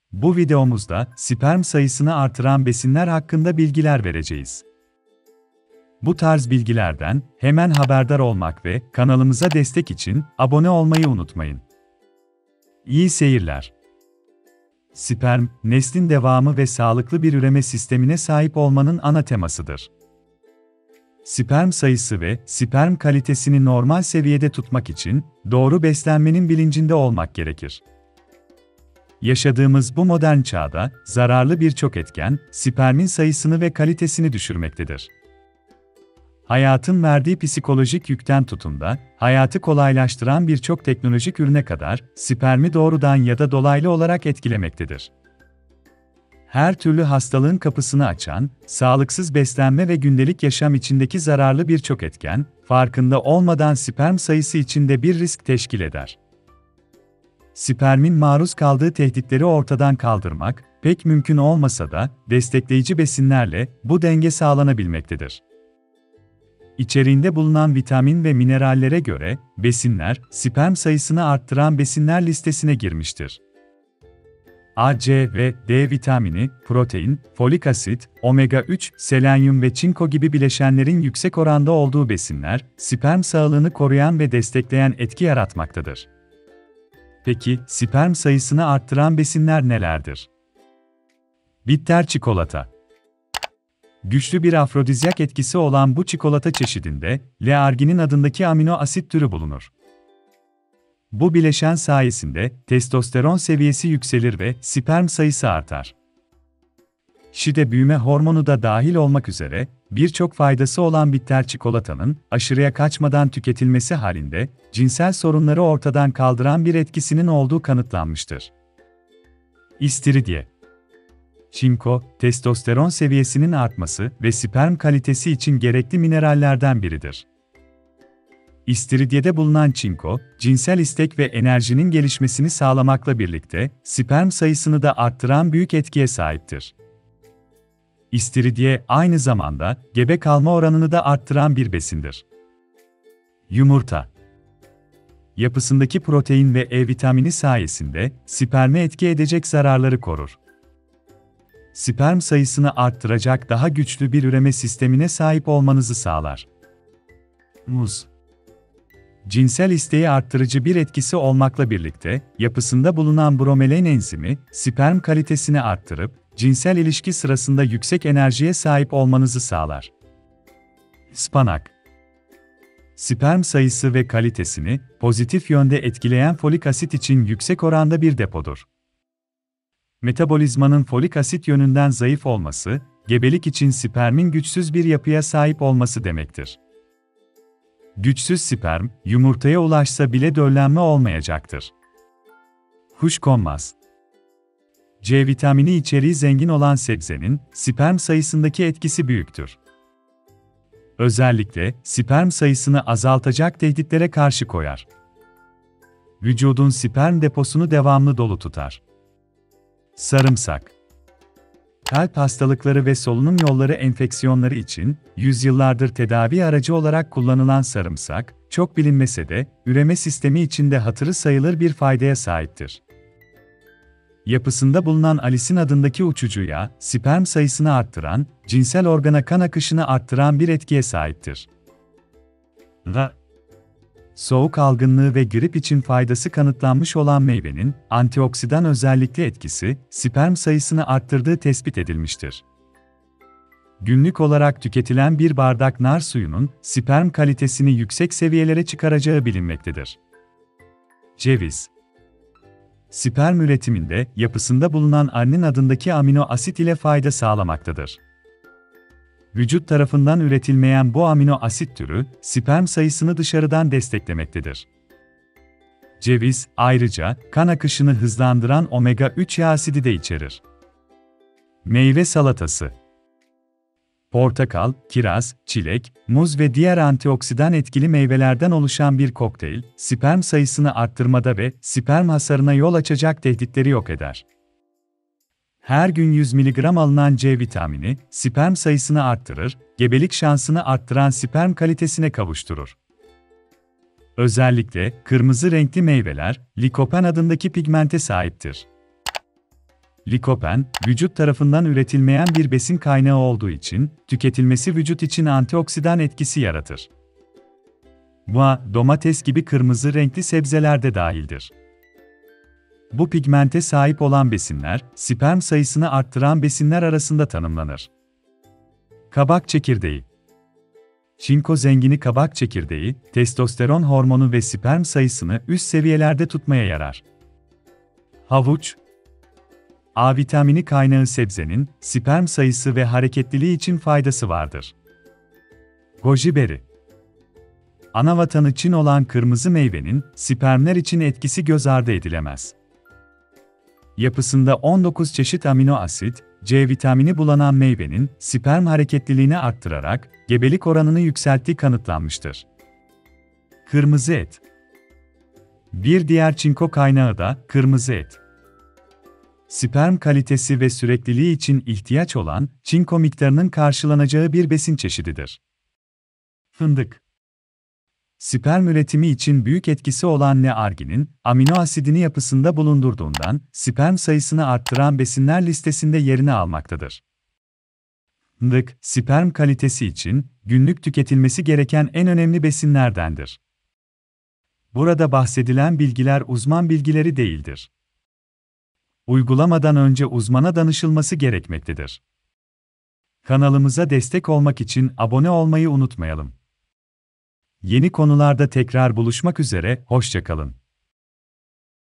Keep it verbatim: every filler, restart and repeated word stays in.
Bu videomuzda sperm sayısını artıran besinler hakkında bilgiler vereceğiz. Bu tarz bilgilerden hemen haberdar olmak ve kanalımıza destek için abone olmayı unutmayın. İyi seyirler. Sperm, neslin devamı ve sağlıklı bir üreme sistemine sahip olmanın ana temasıdır. Sperm sayısı ve sperm kalitesini normal seviyede tutmak için doğru beslenmenin bilincinde olmak gerekir. Yaşadığımız bu modern çağda zararlı birçok etken spermin sayısını ve kalitesini düşürmektedir. Hayatın verdiği psikolojik yükten tutun da hayatı kolaylaştıran birçok teknolojik ürüne kadar spermi doğrudan ya da dolaylı olarak etkilemektedir. Her türlü hastalığın kapısını açan, sağlıksız beslenme ve gündelik yaşam içindeki zararlı birçok etken, farkında olmadan sperm sayısı içinde bir risk teşkil eder. Spermin maruz kaldığı tehditleri ortadan kaldırmak, pek mümkün olmasa da, destekleyici besinlerle bu denge sağlanabilmektedir. İçeriğinde bulunan vitamin ve minerallere göre, besinler, sperm sayısını arttıran besinler listesine girmiştir. A, C ve D vitamini, protein, folik asit, omega üç, selenyum ve çinko gibi bileşenlerin yüksek oranda olduğu besinler, sperm sağlığını koruyan ve destekleyen etki yaratmaktadır. Peki, sperm sayısını arttıran besinler nelerdir? Bitter çikolata. Güçlü bir afrodizyak etkisi olan bu çikolata çeşidinde, L-arginin adındaki amino asit türü bulunur. Bu bileşen sayesinde testosteron seviyesi yükselir ve sperm sayısı artar. Şide büyüme hormonu da dahil olmak üzere, birçok faydası olan bitter çikolatanın, aşırıya kaçmadan tüketilmesi halinde, cinsel sorunları ortadan kaldıran bir etkisinin olduğu kanıtlanmıştır. İstiridye. Çinko, testosteron seviyesinin artması ve sperm kalitesi için gerekli minerallerden biridir. İstiridyede bulunan çinko, cinsel istek ve enerjinin gelişmesini sağlamakla birlikte, sperm sayısını da arttıran büyük etkiye sahiptir. İstiridye, aynı zamanda, gebe kalma oranını da arttıran bir besindir. Yumurta. Yapısındaki protein ve E vitamini sayesinde, sperme etki edecek zararları korur. Sperm sayısını arttıracak daha güçlü bir üreme sistemine sahip olmanızı sağlar. Muz. Cinsel isteği arttırıcı bir etkisi olmakla birlikte, yapısında bulunan bromelain enzimi, sperm kalitesini arttırıp, cinsel ilişki sırasında yüksek enerjiye sahip olmanızı sağlar. Ispanak. Sperm sayısı ve kalitesini pozitif yönde etkileyen folik asit için yüksek oranda bir depodur. Metabolizmanın folik asit yönünden zayıf olması, gebelik için spermin güçsüz bir yapıya sahip olması demektir. Güçsüz sperm, yumurtaya ulaşsa bile döllenme olmayacaktır. Kuşkonmaz. C vitamini içeriği zengin olan sebzenin, sperm sayısındaki etkisi büyüktür. Özellikle, sperm sayısını azaltacak tehditlere karşı koyar. Vücudun sperm deposunu devamlı dolu tutar. Sarımsak. Kalp hastalıkları ve solunum yolları enfeksiyonları için, yüzyıllardır tedavi aracı olarak kullanılan sarımsak, çok bilinmese de, üreme sistemi içinde hatırı sayılır bir faydaya sahiptir. Yapısında bulunan alisin adındaki uçucu yağ, sperm sayısını arttıran, cinsel organa kan akışını arttıran bir etkiye sahiptir. R. Soğuk algınlığı ve grip için faydası kanıtlanmış olan meyvenin, antioksidan özellikli etkisi, sperm sayısını arttırdığı tespit edilmiştir. Günlük olarak tüketilen bir bardak nar suyunun, sperm kalitesini yüksek seviyelere çıkaracağı bilinmektedir. Ceviz. Sperm üretiminde, yapısında bulunan arnin adındaki amino asit ile fayda sağlamaktadır. Vücut tarafından üretilmeyen bu amino asit türü, sperm sayısını dışarıdan desteklemektedir. Ceviz, ayrıca, kan akışını hızlandıran omega üç yağ asidi de içerir. Meyve salatası. Portakal, kiraz, çilek, muz ve diğer antioksidan etkili meyvelerden oluşan bir kokteyl, sperm sayısını arttırmada ve sperm hasarına yol açacak tehditleri yok eder. Her gün yüz miligram alınan C vitamini, sperm sayısını arttırır, gebelik şansını arttıran sperm kalitesine kavuşturur. Özellikle, kırmızı renkli meyveler, likopen adındaki pigmente sahiptir. Likopen, vücut tarafından üretilmeyen bir besin kaynağı olduğu için, tüketilmesi vücut için antioksidan etkisi yaratır. Buna, domates gibi kırmızı renkli sebzeler de dahildir. Bu pigmente sahip olan besinler, sperm sayısını arttıran besinler arasında tanımlanır. Kabak çekirdeği. Çinko zengini kabak çekirdeği, testosteron hormonu ve sperm sayısını üst seviyelerde tutmaya yarar. Havuç. A vitamini kaynağı sebzenin, sperm sayısı ve hareketliliği için faydası vardır. Goji beri. Anavatanı Çin olan kırmızı meyvenin, spermler için etkisi göz ardı edilemez. Yapısında on dokuz çeşit amino asit, C vitamini bulunan meyvenin, sperm hareketliliğini arttırarak, gebelik oranını yükselttiği kanıtlanmıştır. Kırmızı et. Bir diğer çinko kaynağı da, kırmızı et. Sperm kalitesi ve sürekliliği için ihtiyaç olan, çinko miktarının karşılanacağı bir besin çeşididir. Fındık. Sperm üretimi için büyük etkisi olan L-arginin, amino asidini yapısında bulundurduğundan, sperm sayısını arttıran besinler listesinde yerini almaktadır. Fındık, sperm kalitesi için, günlük tüketilmesi gereken en önemli besinlerdendir. Burada bahsedilen bilgiler uzman bilgileri değildir. Uygulamadan önce uzmana danışılması gerekmektedir. Kanalımıza destek olmak için abone olmayı unutmayalım. Yeni konularda tekrar buluşmak üzere, hoşça kalın.